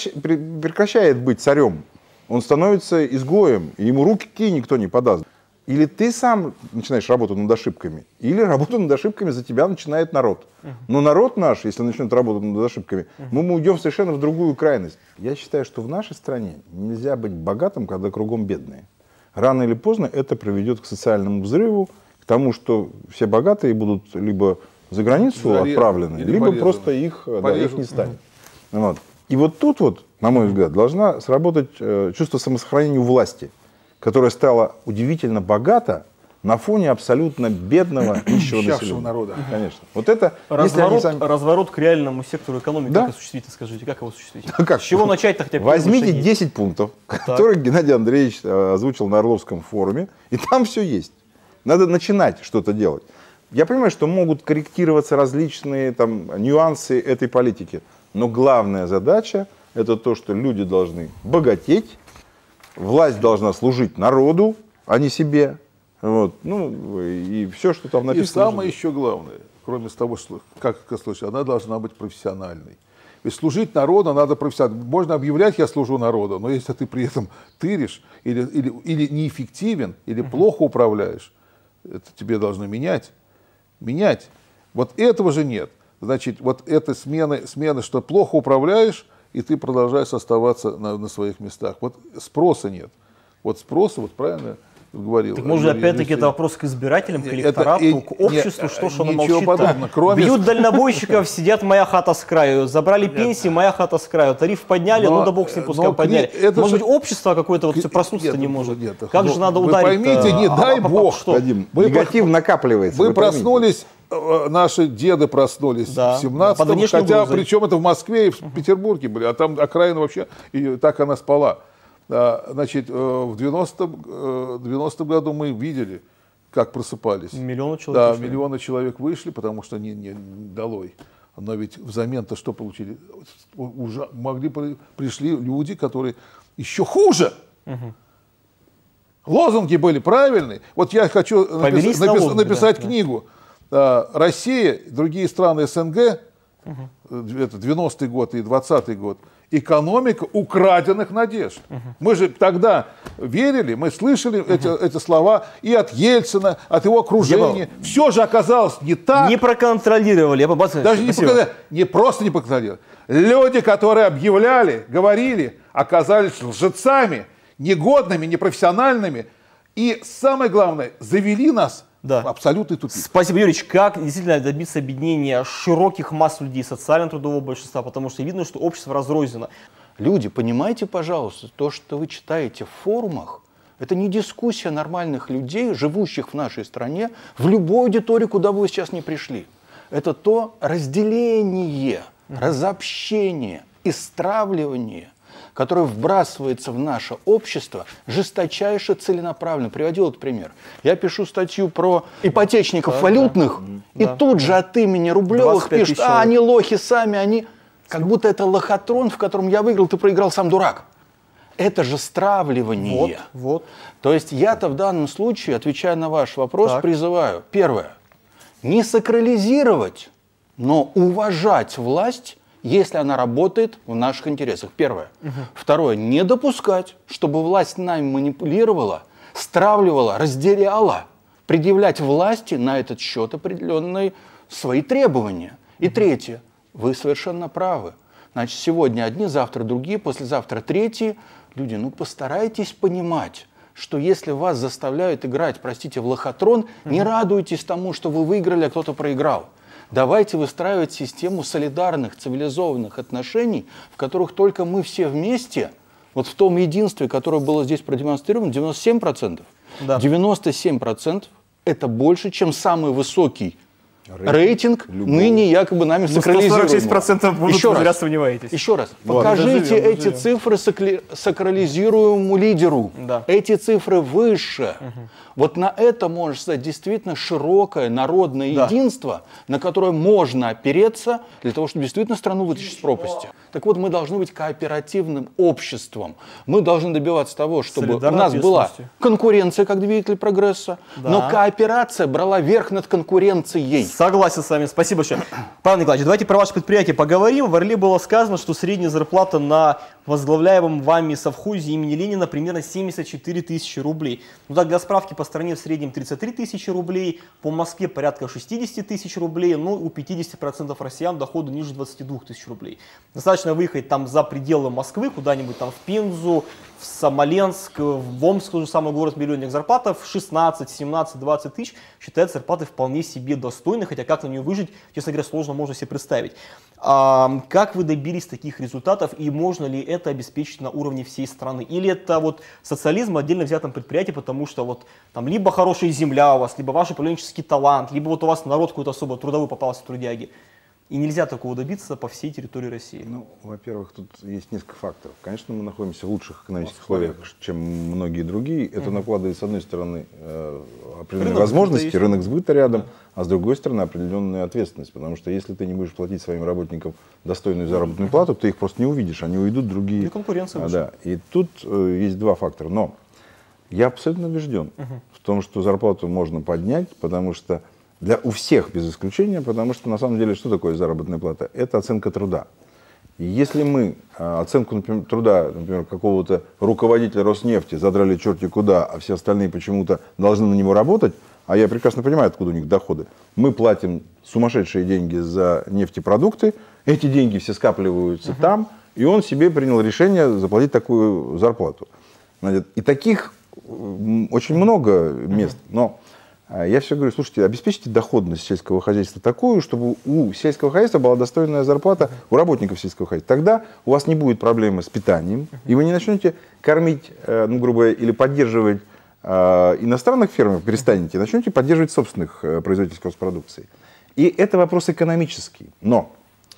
Speaker 2: прекращает быть царем. Он становится изгоем, и ему руки никто не подаст. Или ты сам начинаешь работать над ошибками, или работу над ошибками за тебя начинает народ. Но народ наш, если начнет работать над ошибками, мы уйдем совершенно в другую крайность. Я считаю, что в нашей стране нельзя быть богатым, когда кругом бедные. Рано или поздно это приведет к социальному взрыву, к тому, что все богатые будут либо за границу отправлены, либо просто их не станет. Вот. И вот тут, на мой взгляд, должна сработать чувство самосохранения у власти, которая стала удивительно богата на фоне абсолютно бедного, нищего населения.
Speaker 4: народа.
Speaker 2: Конечно. Вот это
Speaker 1: разворот к реальному сектору экономики,
Speaker 2: да?
Speaker 1: Как осуществить, скажите, как его осуществить?
Speaker 2: Как?
Speaker 1: С чего начать-то хотя бы?
Speaker 2: Возьмите 10 пунктов, которые Геннадий Андреевич озвучил на Орловском форуме, и там все есть. Надо начинать что-то делать. Я понимаю, что могут корректироваться различные нюансы этой политики. Но главная задача — это то, что люди должны богатеть, власть должна служить народу, а не себе. Вот. И все, что там написано.
Speaker 4: И самое еще главное, кроме того, что, как случае, она должна быть профессиональной. Ведь служить народу надо профессионально. Можно объявлять: я служу народу, но если ты при этом тыришь или неэффективен, или плохо управляешь, это тебе должно менять. Вот этого же нет. Значит, вот эта смена, что плохо управляешь, и ты продолжаешь оставаться на своих местах. Вот спроса нет. Вот спроса, правильно говорил.
Speaker 1: Так может, опять-таки, это вопрос к избирателям, к электорату, к обществу, что оно молчит. Бьют дальнобойщиков, сидят, моя хата с краю. Забрали пенсии, моя хата с краю. Тариф подняли, да бог с ним, пускай подняли. Может быть, общество какое-то все проснуться не может. Как же надо ударить?
Speaker 4: Вы поймите, не дай бог.
Speaker 2: Негатив накапливается.
Speaker 4: Вы проснулись, наши деды проснулись в 17-м, хотя причем это в Москве и в Петербурге были, а там окраина вообще, и так она спала. Значит, в 90-м году мы видели, как просыпались.
Speaker 1: Миллионы человек
Speaker 4: вышли.
Speaker 1: Да,
Speaker 4: миллионы человек вышли, потому что не долой. Но ведь взамен-то что получили? Уже пришли люди, которые еще хуже. Лозунги были правильные. Вот я хочу написать книгу. Россия, другие страны СНГ, это 90-й год и 20-й год, экономика украденных надежд. Мы же тогда верили, мы слышали эти слова и от Ельцина, от его окружения. Все же оказалось не так.
Speaker 1: Не проконтролировали.
Speaker 4: Даже не просто не проконтролировали. Люди, которые объявляли, говорили, оказались лжецами, негодными, непрофессиональными. И самое главное, завели нас в абсолютный тупик.
Speaker 1: Спасибо, Юрьевич. Как действительно добиться объединения широких масс людей, социально-трудового большинства? Потому что видно, что общество разрознено.
Speaker 3: Люди, понимаете, пожалуйста, то, что вы читаете в форумах, это не дискуссия нормальных людей, живущих в нашей стране, в любой аудитории, куда бы вы сейчас не пришли. Это то разделение, разобщение, истравливание, которое вбрасывается в наше общество жесточайше целенаправленно. Приводил этот пример. Я пишу статью про ипотечников валютных, и тут же от имени Рублевых пишут: они лохи сами, они... Как будто это лохотрон, в котором я выиграл, ты проиграл, сам дурак. Это же стравливание.
Speaker 1: Вот.
Speaker 3: То есть я-то в данном случае, отвечая на ваш вопрос, призываю: первое, не сакрализировать, но уважать власть, если она работает в наших интересах. Первое. Второе. Не допускать, чтобы власть нами манипулировала, стравливала, разделяла, предъявлять власти на этот счет определенные свои требования. И третье. Вы совершенно правы. Значит, сегодня одни, завтра другие, послезавтра третьи. Люди, постарайтесь понимать, что если вас заставляют играть, простите, в лохотрон, не радуйтесь тому, что вы выиграли, а кто-то проиграл. Давайте выстраивать систему солидарных, цивилизованных отношений, в которых только мы все вместе, вот в том единстве, которое было здесь продемонстрировано, 97%.
Speaker 1: Да.
Speaker 3: 97% это больше, чем самый высокий рейтинг ныне якобы нами сакрализируемого.
Speaker 1: 146% будут,
Speaker 3: Еще
Speaker 1: вы зря
Speaker 3: раз,
Speaker 1: сомневаетесь.
Speaker 3: еще раз,
Speaker 1: Вот.
Speaker 3: покажите
Speaker 1: Доживем,
Speaker 3: эти
Speaker 1: доживем.
Speaker 3: цифры сакрализируемому лидеру.
Speaker 1: Да.
Speaker 3: Эти цифры выше. Вот на это может стать действительно широкое народное
Speaker 1: Да.
Speaker 3: единство, на которое можно опереться для того, чтобы действительно страну вытащить из пропасти. Так вот, мы должны быть кооперативным обществом. Мы должны добиваться того, чтобы у
Speaker 1: Солидарной
Speaker 3: нас была
Speaker 1: ответственности.
Speaker 3: конкуренция как двигатель прогресса,
Speaker 1: Да.
Speaker 3: но кооперация брала верх над конкуренцией.
Speaker 1: Согласен с вами, спасибо большое. Павел Николаевич, давайте про ваше предприятие поговорим. В Орле было сказано, что средняя зарплата на возглавляемом вами совхозе имени Ленина примерно 74 тысячи рублей. Ну так, для справки, по стране в среднем 33 тысячи рублей, по Москве порядка 60 тысяч рублей, ну у 50% россиян доходы ниже 22 тысяч рублей. Достаточно выехать там за пределы Москвы, куда-нибудь там в Пензу, в Смоленск, в Омск, тот же самый город-миллионник, зарплата в 16, 17, 20 тысяч считается зарплатой вполне себе достойной, хотя как на нее выжить, честно говоря, сложно можно себе представить. Как вы добились таких результатов и можно ли это обеспечить на уровне всей страны? Или это вот социализм в отдельно взятом предприятии, потому что вот там либо хорошая земля у вас, либо ваш управленческий талант, либо вот у вас народ какой-то особо трудовой попался, трудяги. И нельзя такого добиться по всей территории России.
Speaker 2: Ну, во-первых, тут есть несколько факторов. Конечно, мы находимся в лучших экономических условиях, чем многие другие. Это накладывает, с одной стороны, определенные
Speaker 1: Рынок
Speaker 2: возможности,
Speaker 1: сбыта
Speaker 2: рынок сбыта рядом, а с другой стороны, определенная ответственность. Потому что если ты не будешь платить своим работникам достойную заработную плату, ты их просто не увидишь, они уйдут другие.
Speaker 1: И конкуренция выше.
Speaker 2: Да. И тут есть два фактора. Но я абсолютно убежден в том, что зарплату можно поднять, потому что у всех без исключения, потому что на самом деле что такое заработная плата? Это оценка труда. И если мы оценку, например, труда, например, какого-то руководителя Роснефти задрали черти куда, а все остальные почему-то должны на него работать, а я прекрасно понимаю, откуда у них доходы, мы платим сумасшедшие деньги за нефтепродукты, эти деньги все скапливаются там, и он себе принял решение заплатить такую зарплату. И таких очень много мест, но я все говорю, слушайте, обеспечьте доходность сельского хозяйства такую, чтобы у сельского хозяйства была достойная зарплата, у работников сельского хозяйства. Тогда у вас не будет проблемы с питанием, и вы не начнете кормить, ну, грубо говоря, или поддерживать иностранных фермеров, перестанете, начнете поддерживать собственных производителей сельхозпродукции. И это вопрос экономический. Но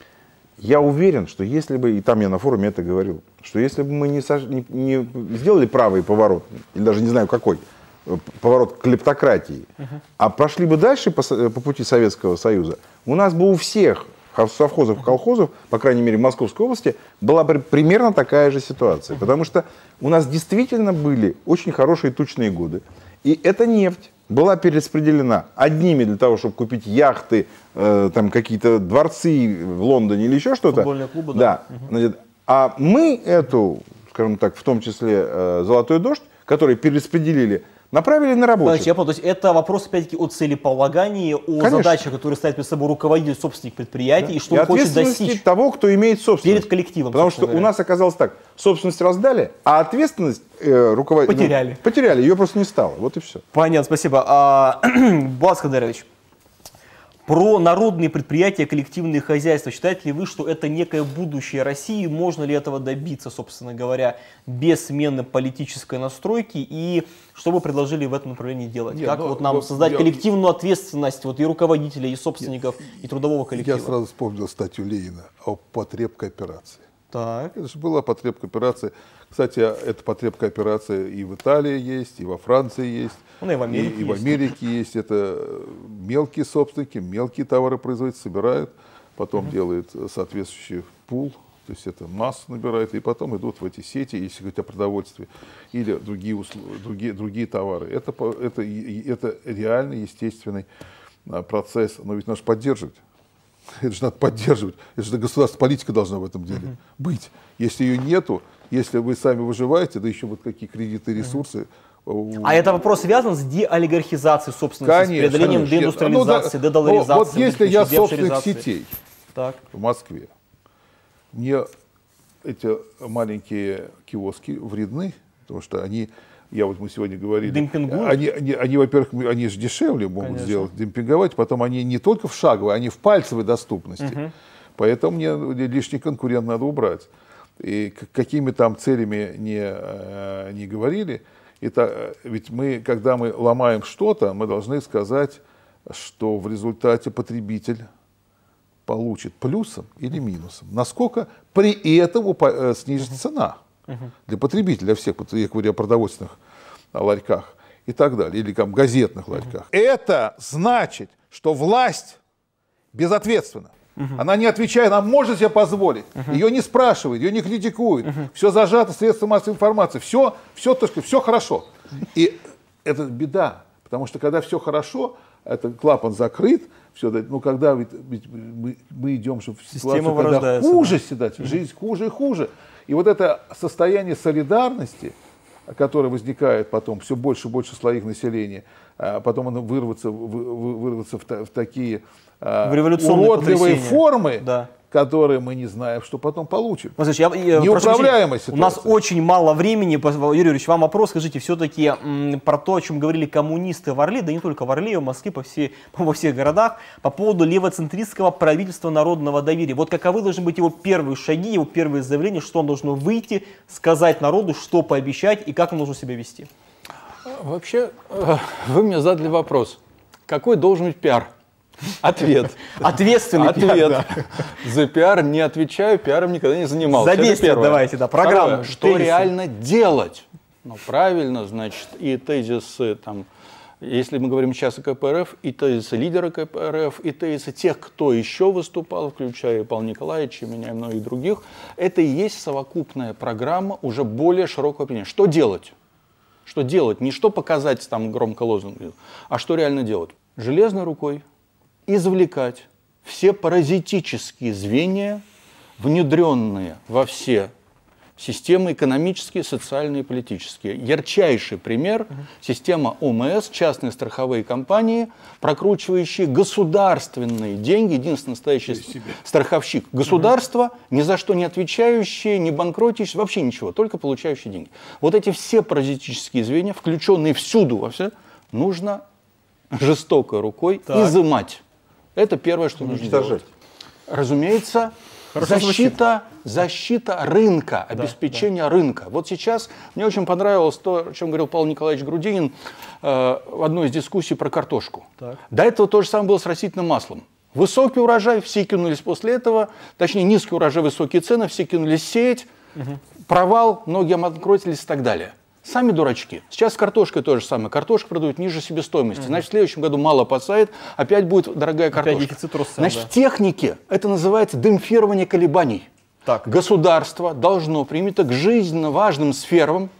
Speaker 2: я уверен, что если бы, и там я на форуме это говорил, что если бы мы не сделали правый поворот, или даже не знаю какой, поворот к клептократии, а прошли бы дальше по пути Советского Союза, у нас бы у всех совхозов и колхозов, по крайней мере в Московской области, была бы примерно такая же ситуация. Потому что у нас действительно были очень хорошие тучные годы. И эта нефть была перераспределена одними для того, чтобы купить яхты, там какие-то дворцы в Лондоне или еще что-то.
Speaker 1: Футбольные клубы, да.
Speaker 2: Значит, а мы эту, скажем так, в том числе «Золотой дождь», который перераспределили, направили на рабочих.
Speaker 1: То есть это вопрос, опять-таки, о целеполагании, о
Speaker 2: Конечно.
Speaker 1: задачах, которые ставит перед собой руководитель, собственник предприятий, и что он хочет
Speaker 2: ответственности
Speaker 1: достичь
Speaker 2: того, кто имеет собственность.
Speaker 1: перед коллективом.
Speaker 2: Потому что
Speaker 1: собственно
Speaker 2: у
Speaker 1: говоря.
Speaker 2: нас оказалось так, собственность раздали, а ответственность руководителя...
Speaker 1: Потеряли.
Speaker 2: Потеряли, ее просто не стало, вот и все.
Speaker 1: Понятно, спасибо. Булат Скандарович, про народные предприятия, коллективные хозяйства. Считаете ли вы, что это некое будущее России? Можно ли этого добиться, собственно говоря, без смены политической настройки? И что вы предложили в этом направлении делать?
Speaker 4: Нет,
Speaker 1: как
Speaker 4: ну,
Speaker 1: вот нам
Speaker 4: вот
Speaker 1: создать
Speaker 4: я-
Speaker 1: коллективную ответственность вот, и руководителей, и собственников, и трудового коллектива?
Speaker 4: Я сразу вспомнил статью Ленина о потребкооперации.
Speaker 1: Так.
Speaker 4: Это же была потребкооперация. Кстати, эта потребкооперация и в Италии есть, и во Франции есть.
Speaker 1: Ну, и в Америке
Speaker 4: и в
Speaker 1: есть.
Speaker 4: Америке есть. Это мелкие собственники, мелкие товары производят, собирают, потом делают соответствующий пул, то есть это массу набирает, и потом идут в эти сети, если говорить о продовольствии, или другие товары. Это реальный, естественный процесс, но ведь надо поддерживать. Это же надо поддерживать. Это же государственная политика должна в этом деле быть. Если ее нету, если вы сами выживаете, да еще вот какие кредиты, ресурсы.
Speaker 1: А это вопрос связан с деолигархизацией собственности, с преодолением
Speaker 4: конечно.
Speaker 1: деиндустриализации,
Speaker 4: Ну, да.
Speaker 1: дедоларизации.
Speaker 4: Вот если я собственник
Speaker 1: дешеризации.
Speaker 4: сетей
Speaker 1: Так.
Speaker 4: в Москве, мне эти маленькие киоски вредны, потому что они мы сегодня говорили.
Speaker 1: Демпингуют?
Speaker 4: Они, во-первых, они же дешевле могут сделать, демпинговать, потом они не только в шаговой, они в пальцевой доступности. Поэтому мне лишний конкурент надо убрать. И какими там целями не говорили, ведь мы, когда мы ломаем что-то, мы должны сказать, что в результате потребитель получит плюсом или минусом. Насколько при этом снизится цена для потребителя, для всех, я говорю о продовольственных ларьках и так далее, или там газетных ларьках. Это значит, что власть безответственна. Она не отвечает, она может себе позволить. Ее не спрашивают, ее не критикуют. Все зажато в средствах массовой информации. Все хорошо. И это беда. Потому что когда все хорошо, это клапан закрыт, все, ну когда мы идем в ситуацию, когда хуже седать, жизнь хуже и хуже. И вот это состояние солидарности, которое возникает потом, все больше и больше слоев населения, потом оно вырваться в такие уродливые формы, которые мы не знаем, что потом получим. Неуправляемая ситуация.
Speaker 1: У нас очень мало времени. Юрий Юрьевич, вам вопрос. Скажите, все-таки про то, о чем говорили коммунисты в Орле, да не только в Орле, в Москве, во всех городах, по поводу левоцентристского правительства народного доверия. Вот каковы должны быть его первые шаги, его первые заявления, что он должен выйти, сказать народу, что пообещать и как он должен себя вести?
Speaker 3: Вообще, вы мне задали вопрос. Какой должен быть пиар? Ответ.
Speaker 1: Ответственный
Speaker 3: пиар. За пиар не отвечаю, пиаром никогда не занимался.
Speaker 1: За действие давайте, программу.
Speaker 3: Что реально делать? Ну, правильно, значит, и тезисы, там, если мы говорим сейчас о КПРФ, и тезисы лидера КПРФ, и тезисы тех, кто еще выступал, включая Павла Николаевича, меня и многих других, это и есть совокупная программа уже более широкого определения. Что делать? Что делать? Не что показать там громко лозунг, а что реально делать? Железной рукой извлекать все паразитические звенья, внедренные во все системы экономические, социальные и политические. Ярчайший пример – система ОМС, частные страховые компании, прокручивающие государственные деньги, единственный настоящий страховщик государства, ни за что не отвечающие, не банкротящие, вообще ничего, только получающие деньги. Вот эти все паразитические звенья, включенные всюду во все, нужно жестокой рукой изымать. Это первое, что нужно делать. Разумеется, защита рынка, обеспечение рынка. Вот сейчас мне очень понравилось то, о чем говорил Павел Николаевич Грудинин в одной из дискуссий про картошку. До этого то же самое было с растительным маслом. Высокий урожай, все кинулись после этого, точнее низкий урожай, высокие цены, все кинулись сеять, провал, многие обанкротились и так далее. Сами дурачки. Сейчас с картошкой то же самое. Картошку продают ниже себестоимости. Значит, в следующем году мало посадят, опять будет дорогая картошка. Опять дефицит роста, значит, в технике это называется демпфирование колебаний. Так. Государство должно примите к жизненно важным сферам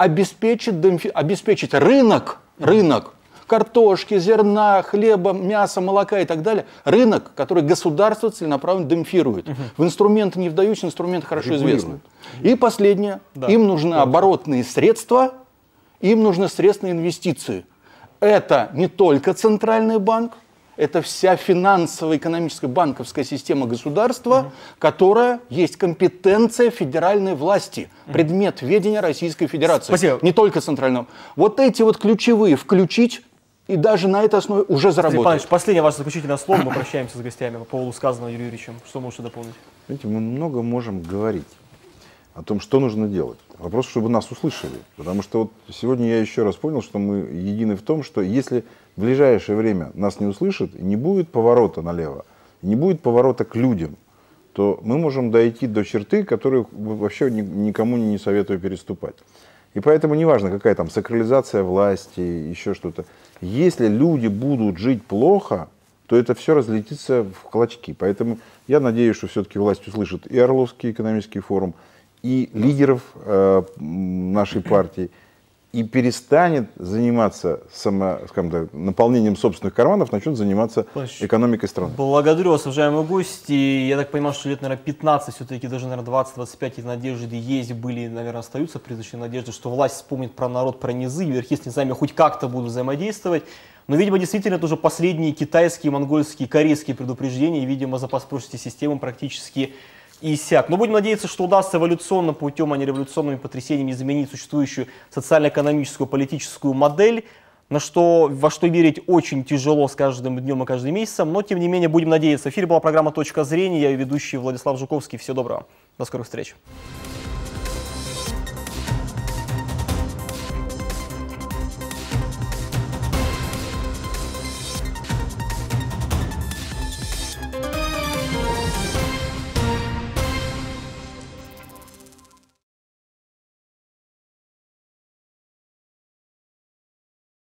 Speaker 3: обеспечить рынок картошки, зерна, хлеба, мяса, молока и так далее. Рынок, который государство целенаправленно демпфирует. В инструменты не вдаюсь, инструменты хорошо известны. И последнее. Им нужны оборотные средства, им нужны средства инвестиций. Это не только Центральный банк, это вся финансовая, экономическая, банковская система государства, которая есть компетенция федеральной власти, предмет ведения Российской Федерации. Спасибо. Не только Центрального. Вот эти вот ключевые включить, и даже на этой основе уже заработать.
Speaker 1: Павел Ильич, последнее ваше заключительное слово, мы прощаемся с гостями по поводу сказанного Юрием Юрьевичем. Что можете дополнить?
Speaker 2: Знаете, мы много можем говорить о том, что нужно делать. Вопрос, чтобы нас услышали. Потому что вот сегодня я еще раз понял, что мы едины в том, что если в ближайшее время нас не услышат, и не будет поворота налево, и не будет поворота к людям, то мы можем дойти до черты, которую вообще никому не советую переступать. И поэтому неважно, какая там сакрализация власти, еще что-то. Если люди будут жить плохо, то это все разлетится в клочки. Поэтому я надеюсь, что все-таки власть услышит и Орловский экономический форум, и лидеров нашей партии, и перестанет заниматься скажем так, наполнением собственных карманов, начнет заниматься экономикой страны.
Speaker 1: Благодарю вас, уважаемые гости. Я так понимаю, что лет, наверное, 15, все-таки даже, наверное, 20-25 надежды есть, были, наверное, остаются призрачные надежды, что власть вспомнит про народ, про низы, верхи с низами хоть как-то будут взаимодействовать. Но, видимо, действительно, это уже последние китайские, монгольские, корейские предупреждения, и, видимо, запас прочности системы практически и сяк. Но будем надеяться, что удастся эволюционным путем, а не революционными потрясениями изменить существующую социально-экономическую, политическую модель, во что верить очень тяжело с каждым днем и каждым месяцем, но тем не менее будем надеяться. В эфире была программа «Точка зрения», я ее ведущий Владислав Жуковский. Всего доброго, до скорых встреч.